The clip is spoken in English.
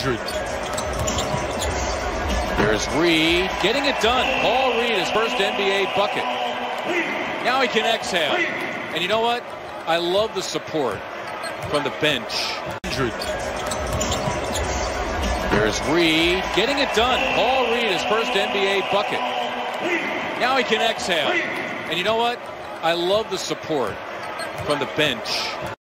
injured. There's Reed getting it done. Paul Reed, his first NBA bucket. Now he can exhale. And you know what? I love the support from the bench. Injured. There's Reed getting it done. Paul Reed, his first NBA bucket. Now he can exhale. And you know what? I love the support from the bench.